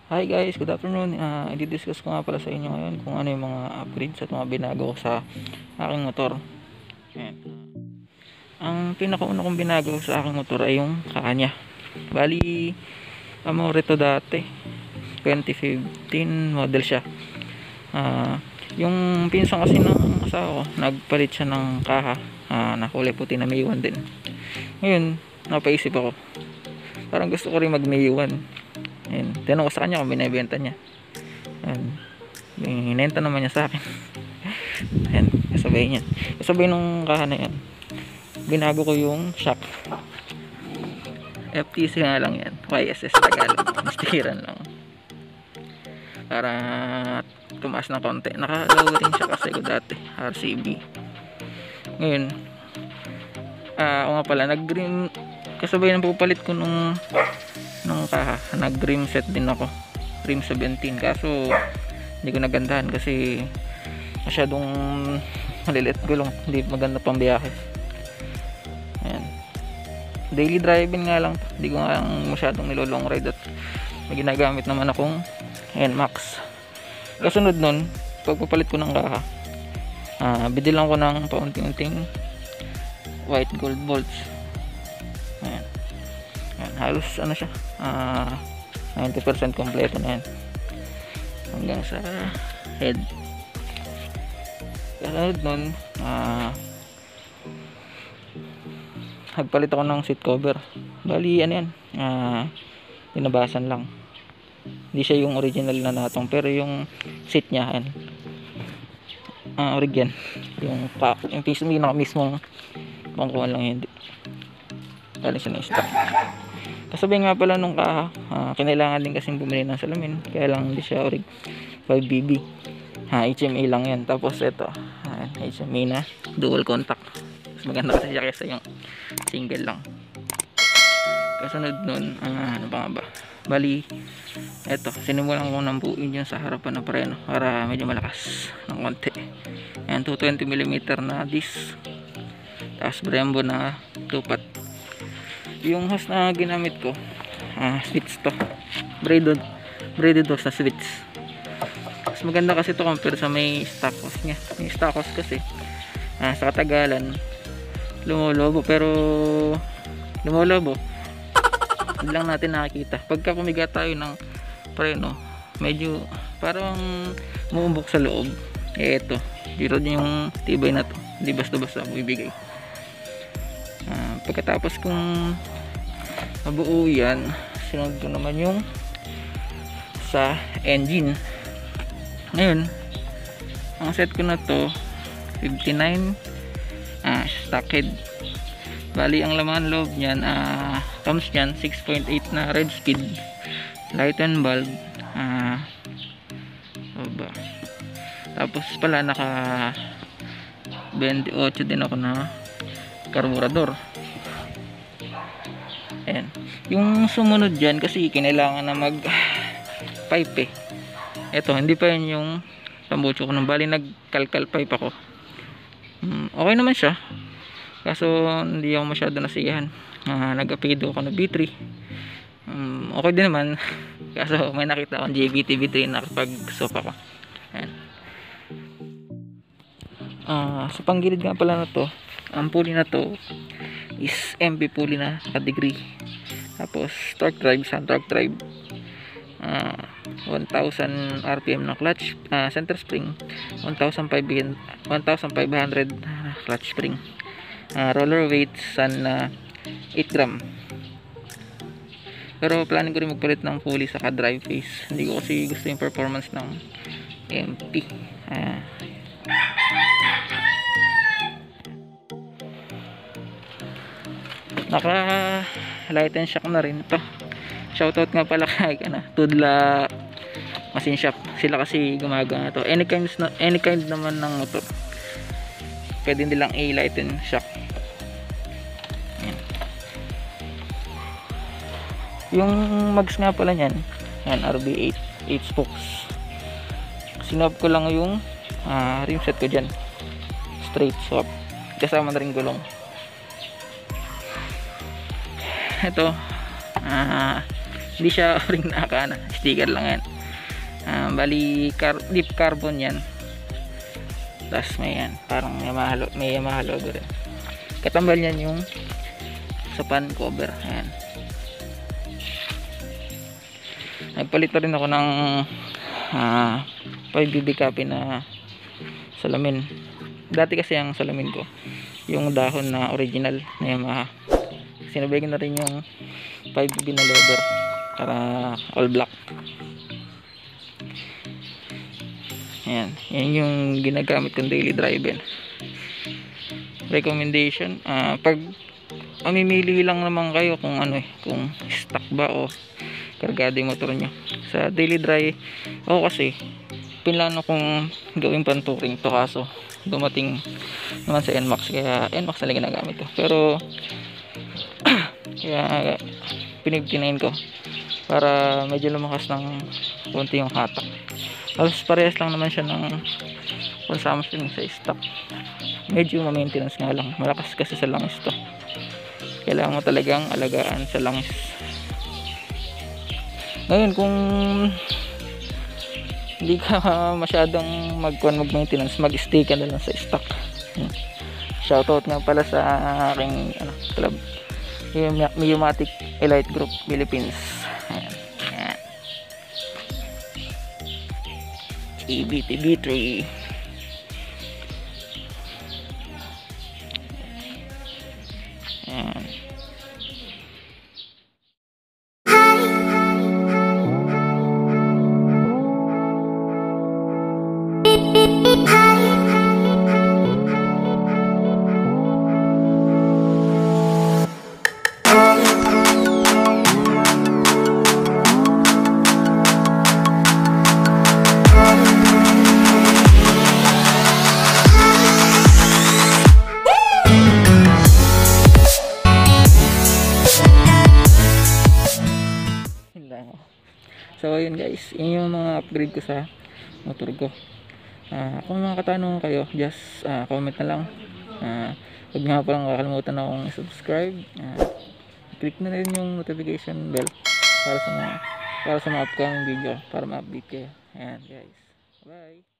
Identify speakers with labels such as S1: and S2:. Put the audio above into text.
S1: Hi guys, good afternoon. I-discuss ko nga pala sa inyo ngayon kung ano yung mga upgrades at mga binago ko sa aking motor. Ayan. Ang pinakauna kong binago sa aking motor ay yung kanya. Bali, Amore to dati. 2015 model siya. Yung pinsan kasi ng asawa ko, nagpalit siya ng kaha na kulay puti na May 1 din. Ngayon, napaisip ako. Parang gusto ko rin mag May 1. Ayan, tinanong ko sa kanya kung binibenta niya. Ayan, hinenta naman niya sa akin. Ayan, kasabay nung kaha na yan, binago ko yung shock. FTC nga lang yan, YSS Tagalog, stiran lang para tumaas ng konti. Naka-low rin siya kasi ko dati RCB. Ngayon ako nga pala nag-green, kasabay ng pupalit ko nung kaha, nag-rim set din ako, rim 17, kaso hindi ko nagandahan kasi masyadong malilit gulong, hindi maganda pang biyahe. Ayan, daily driving nga lang, hindi ko nga masyadong nilolong ride at may ginagamit naman akong NMAX. Kasunod nun, pagpapalit ko ng kaha, bidilang ko ng paunting-unting white gold bolts. Ayan. Ayan, halos ano siya, 90% kompleto na yan hanggang sa head. Kasunod nun, nagpalit ako ng seat cover. Bali ano yan, tinabasan lang, hindi siya yung original na natong, pero yung seat niya yan, original yung mismong bangkuhan lang, hindi galing siya ng stock. Kasabay nga pala nung kaha, kinailangan din kasing bumili ng salamin, kaya lang hindi siya orig 5BB, HMA lang yan. Tapos ito, HMA na dual contact, mas maganda kasi siya kaysa yung single lang. Kasunod nun, ano pa nga ba, bali eto, sinimulan ko ng buuin yung sa harapan ng preno para medyo malakas ng konti. Ayan, 220mm na disc, tapos Brembo na 2-pot. Yung hose na ginamit ko, switch to, braided hose na switch. Mas maganda kasi to compare sa may stock hose nya. May stock hose kasi sa katagalan lumolobo, pero hindi lang natin nakikita. Pagka pumiga tayo ng preno, medyo parang umuumbok sa loob. Eto, dito din yung tibay na to, hindi basta-basta bibigay. Pagkatapos kung mabuo yan, sunod ko naman yung sa engine. Ngayon, ang set ko na to 59 stock head. Bali ang laman loob nyan, comes nyan 6.8 na red speed, light and bulb, tapos pala naka 28 din ako na karburador. Ayan. Yung sumunod dyan, kasi kinailangan na mag pipe eto, hindi pa yun yung pambucho ko nung bali nagkalkal pipe ako. Okay naman siya, kaso hindi ako masyado nasiyahan. Nag-apido ako na B3, okay din naman, kaso may nakita akong JBT B3 na kapag soap ako. Ayan. Sa panggilid nga pala na to, ang pulley na to is MP pulley na ka-degree. Tapos torque drive, sun torque drive, 1000 RPM na clutch, center spring 1500 clutch spring, roller weight sun na 8 gram. Pero planning ko rin magpalit ng pulley sa ka-drive face, hindi ko kasi gusto yung performance ng MP. Naka light and shock na rin to. Shoutout nga pala kay Tudla Machine Shop, sila kasi gumagawa to. Any kind naman ng motor pwede nilang i-light and shock. Ayan. Yung mags nga pala nyan, yan, RB8 8 spokes. Sinop ko lang yung rim set ko dyan, straight swap, kasama na rin gulong. Ito Hindi siya ring nakakana, sticker lang yan. Bali deep carbon yan. Tapos may yan, parang may Yamaha logo rin. Katambal yan yung sa pan cover. Ayan. Nagpalit na rin ako ng 5BB copy na salamin. Dati kasi ang salamin ko yung dahon na original na Yamaha. Sinabay ko na rin yung 5BB na leather para all black. Ayan, yan yung ginagamit kong daily drive. Recommendation, pag mamimili lang naman kayo kung kung stock ba o kargado yung motor nyo sa daily drive. Ako kasi pinlano kong gawin pang touring to, kaso dumating naman sa NMAX, kaya NMAX na lang ginagamit ko. Pero kaya pinibtinayin ko para medyo lumakas ng konti yung hatak. Halos parehas lang naman siya ng consumption sa stock. Medyo ma-maintenance nga lang, malakas kasi sa langis to. Kailangan mo talagang alagaan sa langis. Ngayon kung hindi ka masyadong mag-maintenance, mag-stay ka na lang sa stock. Shoutout nga pala sa aking club, Miomatic Elite Group Philippines. Ayan. Ayan. EBTB3. Ayan. So ayun guys, yun yung mga upgrade ko sa motor ko. Kung mga katanungan kayo, just comment na lang. Huwag nga palang kakalimutan akong subscribe. Click na rin yung notification bell para sa mga upcoming video, para ma-update kayo. Ayan guys, bye.